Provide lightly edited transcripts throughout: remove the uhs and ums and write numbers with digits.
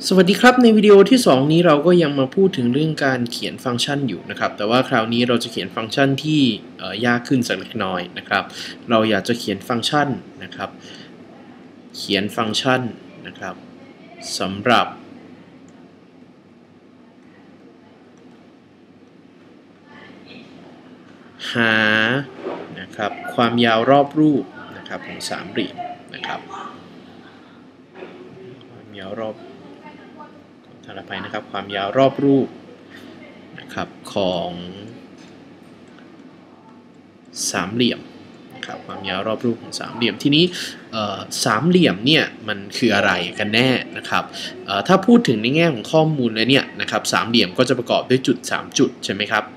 สวัสดีครับในวิดีโอที่2นี้เราก็ยังมาพูดถึงเรื่องการเขียนฟังก์ชันอยู่นะครับแต่ว่าคราวนี้เราจะเขียนฟังก์ชันที่ยากขึ้นสักเล็กน้อยนะครับเราอยากจะเขียนฟังก์ชันนะครับเขียนฟังก์ชันนะครับสำหรับหานะครับความยาวรอบรูปนะครับของสามเหลี่ยมนะครับความยาวรอบขออภัยนะครับความยาวรอบรูปนะครับของสามเหลี่ยมนะครับความยาวรอบรูปของสามเหลี่ยมทีนี้สามเหลี่ยมเนี่ยมันคืออะไรกันแน่นะครับถ้าพูดถึงในแง่ของข้อมูลแล้วเนี่ยนะครับสามเหลี่ยมก็จะประกอบด้วยจุด3จุดใช่ไหมครับ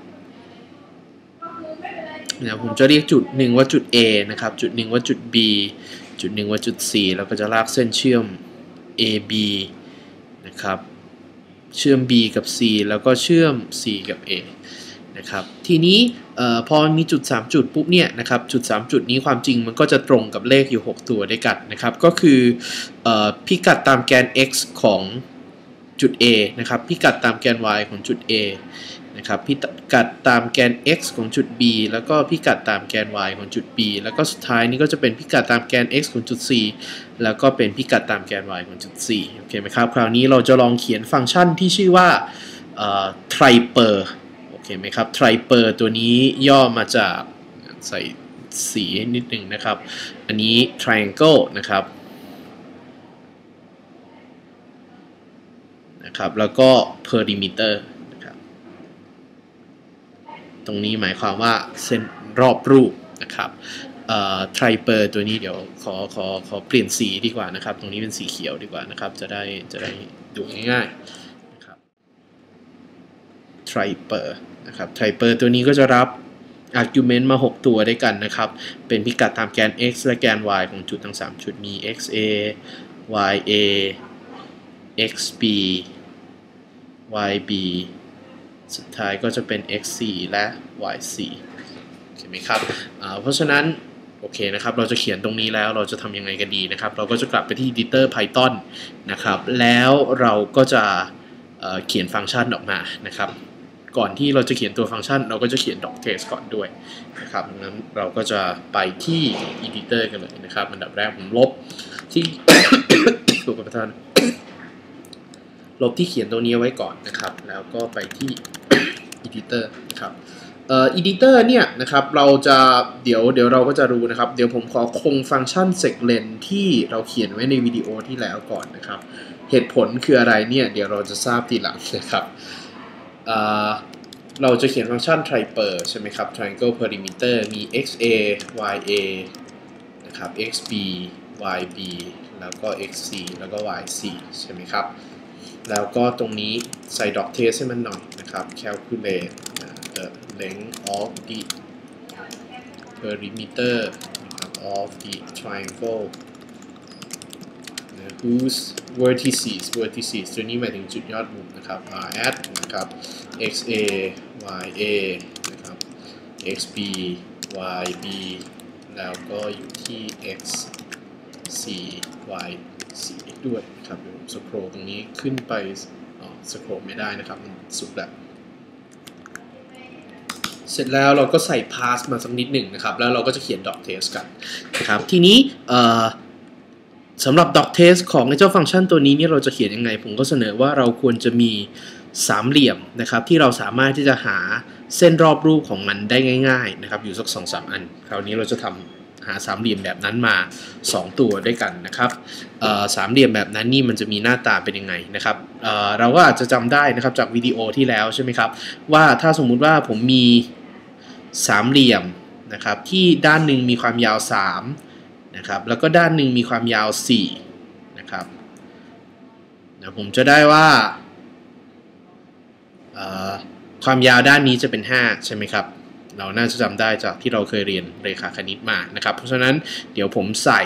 ผมจะเรียกจุด1ว่าจุด A นะครับจุด1ว่าจุด B จุด1ว่าจุด C แล้วก็จะลากเส้นเชื่อม AB นะครับเชื่อม B กับ C แล้วก็เชื่อม C กับ A นะครับทีนี้พอมีจุด3จุดปุ๊บเนี่ยนะครับจุด3จุดนี้ความจริงมันก็จะตรงกับเลขอยู่6ตัวด้วยกันนะครับก็คือพิกัดตามแกน x ของจุด A นะครับพิกัดตามแกน y ของจุด A นะครับพิกัดตามแกน x ของจุด B แล้วก็พิกัดตามแกน y ของจุด B แล้วก็สุดท้ายนี้ก็จะเป็นพิกัดตามแกน x ของจุด C แล้วก็เป็นพิกัดตามแกน y ของจุด C โอเคไหมครับคราวนี้เราจะลองเขียนฟังก์ชันที่ชื่อว่าtriperโอเคไหมครับ triper ตัวนี้ย่อมาจากใส่สีนิดหนึ่งนะครับอันนี้ triangle นะครับแล้วก็ perimeter นะครับตรงนี้หมายความว่าเส้นรอบรูปนะครับtriper ตัวนี้เดี๋ยวขอเปลี่ยนสีดีกว่านะครับตรงนี้เป็นสีเขียวดีกว่านะครับจะได้ดูง่ายๆนะครับ triper นะครับ triper ตัวนี้ก็จะรับ argument มา6ตัวด้วยกันนะครับเป็นพิกัดตามแกน x และแกน y ของจุดทั้ง3จุดมี xa ya xb yb สุดท้ายก็จะเป็น x4 และ y4 เห็นไหมครับเพราะฉะนั้นโอเคนะครับเราจะเขียนตรงนี้แล้วเราจะทำยังไงกันดีนะครับเราก็จะกลับไปที่ editor python นะครับแล้วเราก็จะเขียนฟังก์ชันออกมานะครับก่อนที่เราจะเขียนตัวฟังก์ชันเราก็จะเขียน doctest ก่อนด้วยนะครับดังนั้นเราก็จะไปที่ editor กันเลยนะครับอันดับแรกผมลบที่ ตัวประธานลบที่เขียนตัวนี้ไว้ก่อนนะครับแล้วก็ไปที่ editor นะครับeditor เนี่ยนะครับเราจะเดี๋ยวเราก็จะรู้นะครับเดี๋ยวผมขอคงฟังก์ชัน seclen ที่เราเขียนไว้ในวิดีโอที่แล้วก่อนนะครับเหตุผลคืออะไรเนี่ยเดี๋ยวเราจะทราบทีหลังนะครับเราจะเขียนฟังก์ชัน triper ใช่ไหมครับ triangle perimeter มี xa ya นะครับ xb yb แล้วก็ xc แล้วก็ yc ใช่ไหมครับแล้วก็ตรงนี้ใส่ dot test ให้มันหน่อยนะครับ calculate the length of the perimeter of the triangle whose vertices ตัวนี้หมายถึงจุดยอดมุมนะครับ are at นะครับ xa ya นะครับ xb yb แล้วก็อยู่ที่ xc y4 ด้วยครับผมสโครลตรงนี้ขึ้นไปสโครลไม่ได้นะครับมันสุดแล้วเสร็จแล้วเราก็ใส่ pass มาสักนิดหนึ่งนะครับแล้วเราก็จะเขียน dot test กันนะครับทีนี้สำหรับ dot test ของเจ้าฟังก์ชันตัวนี้เนี่ยเราจะเขียนยังไงผมก็เสนอว่าเราควรจะมีสามเหลี่ยมนะครับที่เราสามารถที่จะหาเส้นรอบรูปของมันได้ง่ายๆนะครับอยู่สัก 2-3 อันคราวนี้เราจะหาสามเหลี่ยมแบบนั้นมา2ตัวด้วยกันนะครับสามเหลี่ยมแบบนั้นนี่มันจะมีหน้าตาเป็นยังไงนะครับเราก็อาจจะจำได้นะครับจากวิดีโอที่แล้วใช่ไหมครับว่าถ้าสมมุติว่าผมมีสามเหลี่ยมนะครับที่ด้านหนึ่งมีความยาว3นะครับแล้วก็ด้านหนึ่งมีความยาว4นะครับผมจะได้ว่าความยาวด้านนี้จะเป็น5ใช่ไหมครับเราน่าจะจำได้จากที่เราเคยเรียนเรขาคณิตมานะครับเพราะฉะนั้นเดี๋ยวผมใส่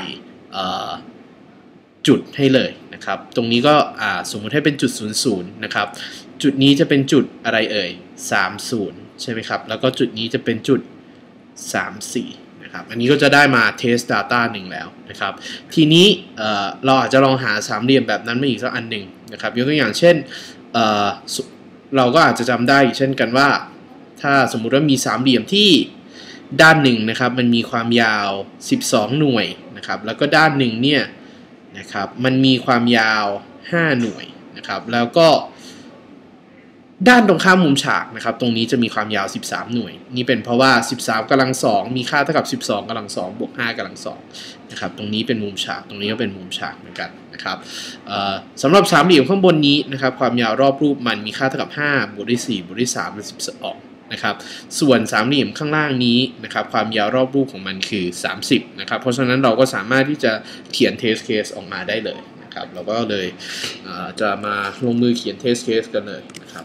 จุดให้เลยนะครับตรงนี้ก็สมมติให้เป็นจุด00นะครับจุดนี้จะเป็นจุดอะไรเอ่ย30ใช่ไหมครับแล้วก็จุดนี้จะเป็นจุด34 นะครับอันนี้ก็จะได้มา test data หนึ่งแล้วนะครับทีนี้เราอาจจะลองหาสามเหลี่ยมแบบนั้นมาอีกสักอันหนึ่งนะครับยกตัวอย่างเช่นเราก็อาจจะจำได้เช่นกันว่าถ้าสมมุติว่ามีสามเหลี่ยมที่ด้านหนึ่งนะครับมันมีความยาว12หน่วยนะครับแล้วก็ด้านหนึ่งเนี่ยนะครับมันมีความยาว5หน่วยนะครับแล้วก็ด้านตรงข้ามมุมฉากนะครับตรงนี้จะมีความยาว13หน่วยนี่เป็นเพราะว่า13กำลัง2มีค่าเท่ากับ12กำลัง2บวก5กำลัง2นะครับตรงนี้เป็นมุมฉากตรงนี้ก็เป็นมุมฉากเหมือนกันนะครับสำหรับสามเหลี่ยมข้างบนนี้นะครับความยาวรอบรูปมันมีค่าเท่ากับ5บวกด้วย4บวกด้วย3เป็น12นะครับส่วนสามเหลี่ยมข้างล่างนี้นะครับความยาวรอบรูปของมันคือ30นะครับเพราะฉะนั้นเราก็สามารถที่จะเขียน test case ออกมาได้เลยนะครับเราก็เลยจะมาลงมือเขียน test case กันเลยนะครับ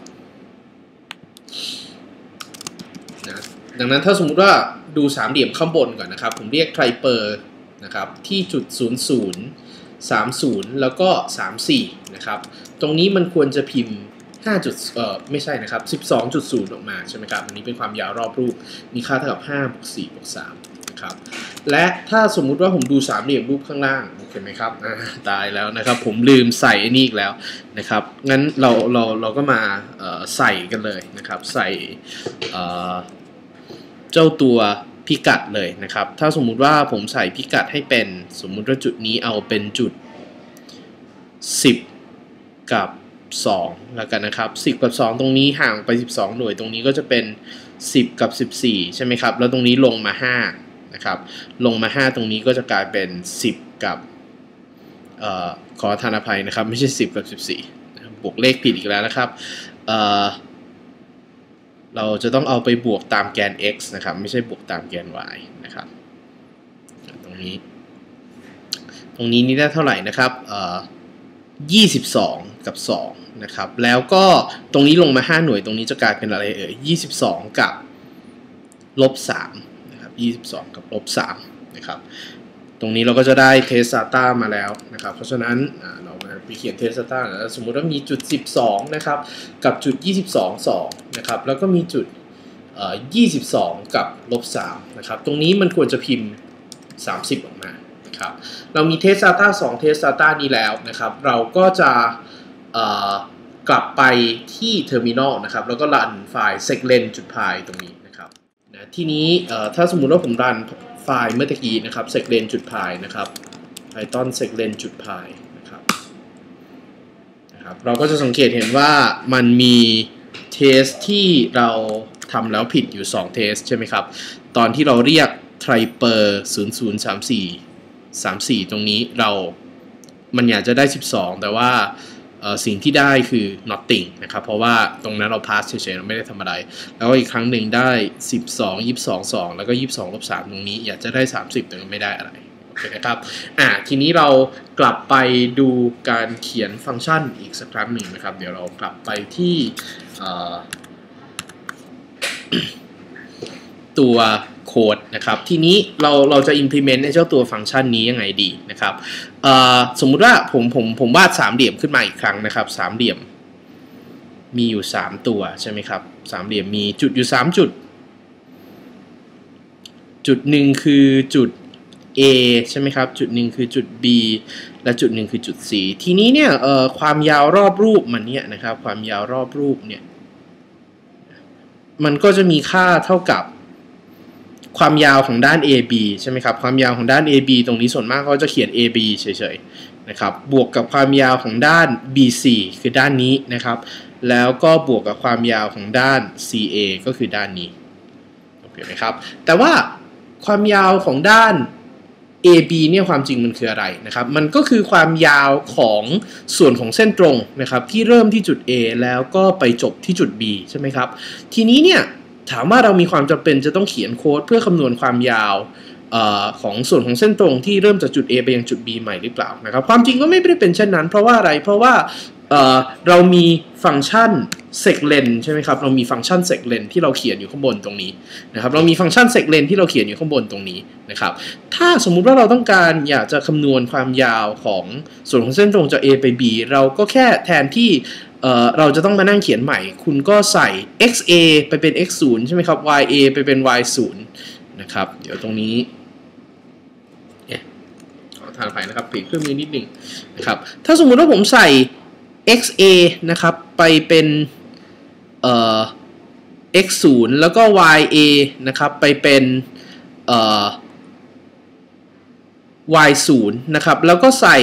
ดังนั้นถ้าสมมุติว่าดูสามเหลี่ยมข้างบนก่อนนะครับผมเรียกไทรเปอร์นะครับที่จุด00 30แล้วก็34นะครับตรงนี้มันควรจะพิมพ์ไม่ใช่นะครับ 12.0 ออกมาใช่ไหมครับอันนี้เป็นความยาวรอบรูปมีค่าเท่ากับ5บวก4บวก3นะครับและถ้าสมมุติว่าผมดูสามเหลี่ยมรูปข้างล่างโอเคไหมครับตายแล้วนะครับผมลืมใส่นี่อีกแล้วนะครับงั้นเราก็มาใส่กันเลยนะครับใส่เจ้าตัวพิกัดเลยนะครับถ้าสมมุติว่าผมใส่พิกัดให้เป็นสมมุติว่าจุดนี้เอาเป็นจุด10กับ2แล้วกันนะครับ10กับ2ตรงนี้ห่างไป12หน่วยตรงนี้ก็จะเป็น10กับ14ใช่ไหมครับแล้วตรงนี้ลงมา5นะครับลงมา5ตรงนี้ก็จะกลายเป็น10กับขอทานอภัยนะครับไม่ใช่10กับ14บวกเลขผิดอีกแล้วนะครับเราจะต้องเอาไปบวกตามแกน x นะครับไม่ใช่บวกตามแกน y นะครับตรงนี้นี่ได้เท่าไหร่นะครับ22กับ2นะครับแล้วก็ตรงนี้ลงมา5หน่วยตรงนี้จะกลายเป็นอะไร22กับลบ3นะครับ22กับลบ3นะครับตรงนี้เราก็จะได้เทสต์ data มาแล้วนะครับเพราะฉะนั้นเราไปเขียนเทสต์ data แล้วสมมุติว่ามีจุด12นะครับกับจุด22 นะครับแล้วก็มีจุด22กับลบ3นะครับตรงนี้มันควรจะพิมพ์30ออกมานะครับเรามีเทสต์ data 2เทสต์ data นี้แล้วนะครับเราก็จะกลับไปที่ terminal นะครับแล้วก็รันไฟล์ seglen.py ตรงนี้นะครับนะทีนี้ถ้าสมมุติว่าผมรันไฟล์เมื่อกี้นะครับ seglen.py นะครับ python seglen.py นะครับเราก็จะสังเกตเห็นว่ามันมีเทสที่เราทำแล้วผิดอยู่2เทสใช่ไหมครับตอนที่เราเรียก triper 0034ตรงนี้มันอยากจะได้12แต่ว่าสิ่งที่ได้คือ nothing นะครับเพราะว่าตรงนั้นเรา pass เฉยๆเราไม่ได้ทำอะไรแล้วก็อีกครั้งหนึ่งได้12 22 2แล้วก็22ลบ3ตรงนี้อยากจะได้30แต่ไม่ได้อะไรโอเคนะครับทีนี้เรากลับไปดูการเขียนฟังก์ชันอีกสักครั้งหนึ่งนะครับเดี๋ยวเรากลับไปที่ตัวโค้ดนะครับทีนี้เราจะ implement ในเจ้าตัวฟังก์ชันนี้ยังไงดีนะครับสมมุติว่าผมวาดสามเหลี่ยมขึ้นมาอีกครั้งนะครับสามเหลี่ยมมีอยู่3ตัวใช่ไหมครับสามเหลี่ยมมีจุดอยู่3จุดหนึ่งคือจุด A ใช่ไหมครับจุดหนึ่งคือจุด B และจุดหนึ่งคือจุด C ทีนี้เนี่ยความยาวรอบรูปมันเนี่ยนะครับความยาวรอบรูปเนี่ยมันก็จะมีค่าเท่ากับความยาวของด้าน AB ใช่ไหมครับความยาวของด้าน AB ตรงนี้ส่วนมากเขาจะเขียน AB เฉยๆนะครับบวกกับความยาวของด้าน BC คือด้านนี้นะครับแล้วก็บวกกับความยาวของด้าน CA ก็คือด้านนี้โอเคไหมครับแต่ว่าความยาวของด้าน AB เนี่ยความจริงมันคืออะไรนะครับมันก็คือความยาวของส่วนของเส้นตรงนะครับที่เริ่มที่จุด A แล้วก็ไปจบที่จุด B ใช่ไหมครับทีนี้เนี่ยถามว่าเรามีความจำเป็นจะต้องเขียนโค้ดเพื่อคำนวณความยาวของส่วนของเส้นตรงที่เริ่มจากจุด A ไปยังจุด B ใหม่หรือเปล่านะครับความจริงก็ไม่ได้เป็นเช่นนั้นเพราะว่าอะไรเพราะว่าเรามีฟังก์ชัน seglen ใช่ไหมครับเรามีฟังก์ชัน seglen ที่เราเขียนอยู่ข้างบนตรงนี้นะครับเรามีฟังก์ชัน seglen ที่เราเขียนอยู่ข้างบนตรงนี้นะครับถ้าสมมุติว่าเราต้องการอยากจะคำนวณความยาวของส่วนของเส้นตรงจาก A ไป B เราก็แค่แทนที่เราจะต้องมานั่งเขียนใหม่คุณก็ใส่ xa ไปเป็น x0 ใช่ไหมครับ ya ไปเป็น y0 นะครับเดี๋ยวตรงนี้ขอทานไปนะครับปิดเครื่องมือนิดหนึ่งนะครับถ้าสมมุติว่าผมใส่ xa นะครับไปเป็นx0 แล้วก็ ya นะครับไปเป็นy0 นะครับแล้วก็ใส่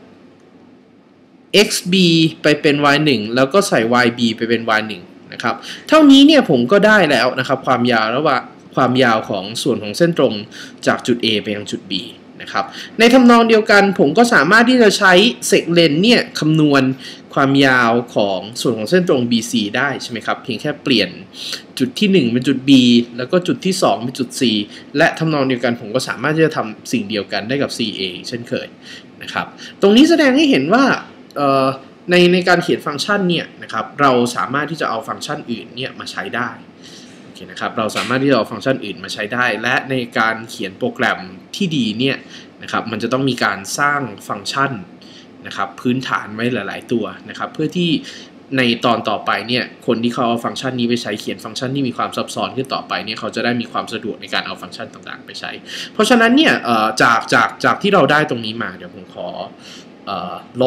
xb ไปเป็น y1 แล้วก็ใส่ yb ไปเป็น y1 นะครับเท่านี้เนี่ยผมก็ได้แล้วนะครับความยาวระหว่างความยาวของส่วนของเส้นตรงจากจุด A ไปยังจุด B นะครับในทำนองเดียวกันผมก็สามารถที่จะใช้เซกเลนเนี่ยคำนวณความยาวของส่วนของเส้นตรง BC ได้ใช่ไหมครับเพียงแค่เปลี่ยนจุดที่1เป็นจุด B แล้วก็จุดที่2เป็นจุด C และทำนองเดียวกันผมก็สามารถที่จะทำสิ่งเดียวกันได้กับ CA เช่นเคยนะครับตรงนี้แสดงให้เห็นว่าในการเขียนฟังก์ชันเนี่ยนะครับเราสามารถที่จะเอาฟังก์ชันอื่นเนี่ยมาใช้ได้โอเคนะครับเราสามารถที่จะเอาฟังก์ชันอื่นมาใช้ได้และในการเขียนโปรแกรมที่ดีเนี่ยนะครับมันจะต้องมีการสร้างฟังก์ชันนะครับพื้นฐานไว้หลายๆตัวนะครับเพื่อที่ในตอนต่อไปเนี่ยคนที่เขาเอาฟังก์ชันนี้ไปใช้เขียนฟังก์ชันที่มีความซับซ้อนขึ้นต่อไปเนี่ยเขาจะได้มีความสะดวกในการเอาฟังก์ชันต่างๆไปใช้เพราะฉะนั้นเนี่ยจากที่เราได้ตรงนี้มาเดี๋ยวผมขอล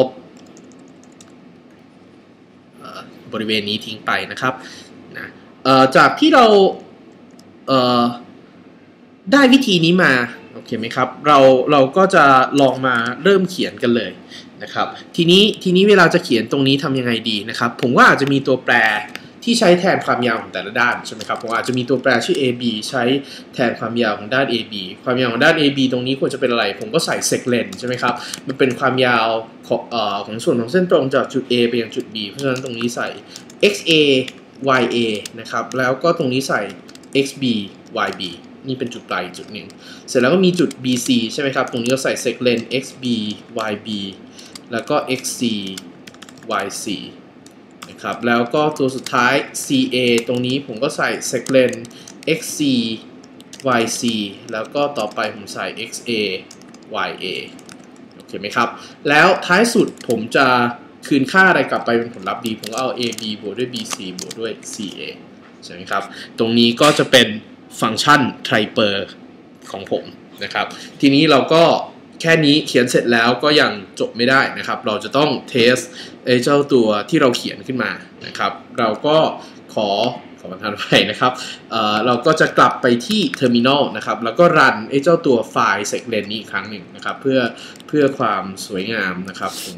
บบริเวณนี้ทิ้งไปนะครับนะจากที่เราได้วิธีนี้มาโอเคไหมครับเราก็จะลองมาเริ่มเขียนกันเลยนะครับทีนี้เวลาจะเขียนตรงนี้ทำยังไงดีนะครับผมว่าอาจจะมีตัวแปรที่ใช้แทนความยาวของแต่ละด้านใช่ไหมครับผมอาจจะมีตัวแปรชื่อ AB ใช้แทนความยาวของด้าน AB ความยาวของด้าน AB ตรงนี้ควรจะเป็นอะไรผมก็ใส่เซกเลนใช่ไหมครับมันเป็นความยาวของส่วนของเส้นตรงจากจุด A ไปยังจุด B เพราะฉะนั้นตรงนี้ใส่ XA YA นะครับแล้วก็ตรงนี้ใส่ XB YB นี่เป็นจุดปลายจุดหนึ่งเสร็จแล้วก็มีจุด BC ใช่ไหมครับตรงนี้ก็ใส่เซกเลน XB YB แล้วก็ XC YC นะครับแล้วก็ตัวสุดท้าย CA ตรงนี้ผมก็ใส่เซกเลน XC YC แล้วก็ต่อไปผมใส่ XA YA โอเคไหมครับแล้วท้ายสุดผมจะคืนค่าอะไรกลับไปเป็นผลลัพธ์ดีผมก็เอา AB บวกด้วย BC บวกด้วย CA ใช่ไหมครับตรงนี้ก็จะเป็นฟังก์ชันไทรเปอร์ของผมนะครับทีนี้เราก็แค่นี้เขียนเสร็จแล้วก็ยังจบไม่ได้นะครับเราจะต้องเทสเจ้าตัวที่เราเขียนขึ้นมานะครับเราก็ขอประทานไปนะครับเราก็จะกลับไปที่ Terminal นะครับแล้วก็รันเจ้าตัวไฟล์ Seglen นี้อีกครั้งหนึ่งนะครับเพื่อความสวยงามนะครับผม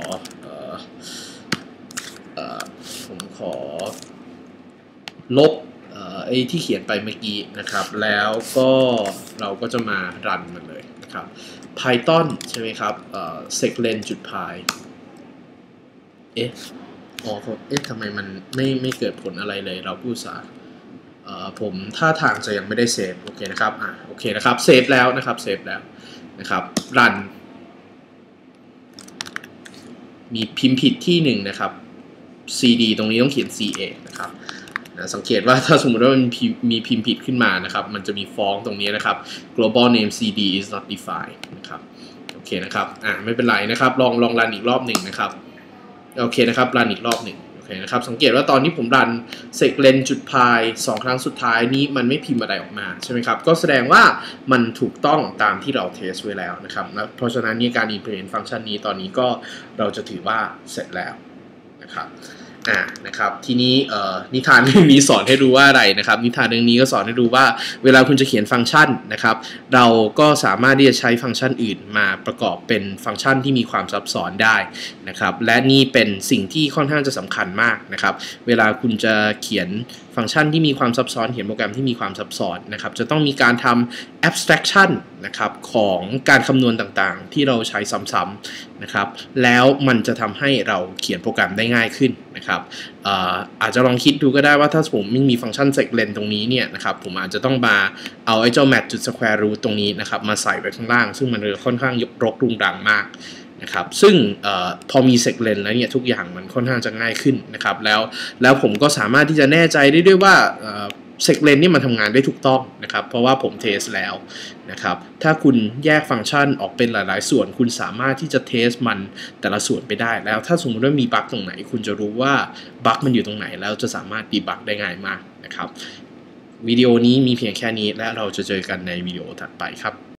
ขอลบไอ้ที่เขียนไปเมื่อกี้นะครับแล้วก็เราก็จะมารันมันเลยนะครับ Python ใช่ไหมครับseglen.py ทำไมมันไม่เกิดผลอะไรเลยเราพูดซะผมท่าทางจะยังไม่ได้เซฟโอเคนะครับโอเคนะครับเซฟแล้วนะครับเซฟแล้วนะครับรันมีพิมพ์ผิดที่หนึ่งนะครับ cd ตรงนี้ต้องเขียน ca นะครับสังเกตว่าถ้าสมมติว่ามันมีพิมพ์ผิดขึ้นมานะครับมันจะมีฟ้องตรงนี้นะครับ global name cd is not defined นะครับโอเคนะครับไม่เป็นไรนะครับลองรันอีกรอบหนึ่งนะครับโอเคนะครับรันอีกรอบหนึ่งโอเคนะครับสังเกตว่าตอนที่ผมรัน seglen.py 2 ครั้งสุดท้ายนี้มันไม่พิมพ์อะไรออกมาใช่ไหมครับก็แสดงว่ามันถูกต้องตามที่เราเทสไว้แล้วนะครับเพราะฉะนั้นการ implement ฟังก์ชันนี้ตอนนี้ก็เราจะถือว่าเสร็จแล้วนะครับนะครับทีนี้นิทานเรื่องนี้สอนให้รู้ว่าอะไรนะครับนิทานเรื่องนี้ก็สอนให้รู้ว่าเวลาคุณจะเขียนฟังก์ชันนะครับเราก็สามารถที่จะใช้ฟังก์ชันอื่นมาประกอบเป็นฟังก์ชันที่มีความซับซ้อนได้นะครับและนี่เป็นสิ่งที่ค่อนข้างจะสำคัญมากนะครับเวลาคุณจะเขียนฟังก์ชันที่มีความซับซ้อนเขียนโปรแกรมที่มีความซับซ้อนนะครับจะต้องมีการทำ abstraction นะครับของการคำนวณต่างๆที่เราใช้ซ้ำๆนะครับแล้วมันจะทำให้เราเขียนโปรแกรมได้ง่ายขึ้นนะครับอาจจะลองคิดดูก็ได้ว่าถ้าผมไม่มีฟังก์ชัน seglen ตรงนี้เนี่ยนะครับผมอาจจะต้องมาเอาไอ้เจ้า match จุด square root ตรงนี้นะครับมาใส่ไว้ข้างล่างซึ่งมันค่อนข้างรกรุงรังมากนะครับซึ่งพอมี seglen แล้วเนี่ยทุกอย่างมันค่อนข้างจะง่ายขึ้นนะครับแล้วผมก็สามารถที่จะแน่ใจได้ด้วยว่าseglen นี่มันทำงานได้ถูกต้องนะครับเพราะว่าผมเทสแล้วนะครับถ้าคุณแยกฟังก์ชันออกเป็นหลายๆส่วนคุณสามารถที่จะเทสมันแต่ละส่วนไปได้แล้วถ้าสมมติว่ามีบั๊กตรงไหนคุณจะรู้ว่าบั๊กมันอยู่ตรงไหนแล้วจะสามารถดีบั๊กได้ง่ายมากนะครับวิดีโอนี้มีเพียงแค่นี้และเราจะเจอกันในวิดีโอถัดไปครับ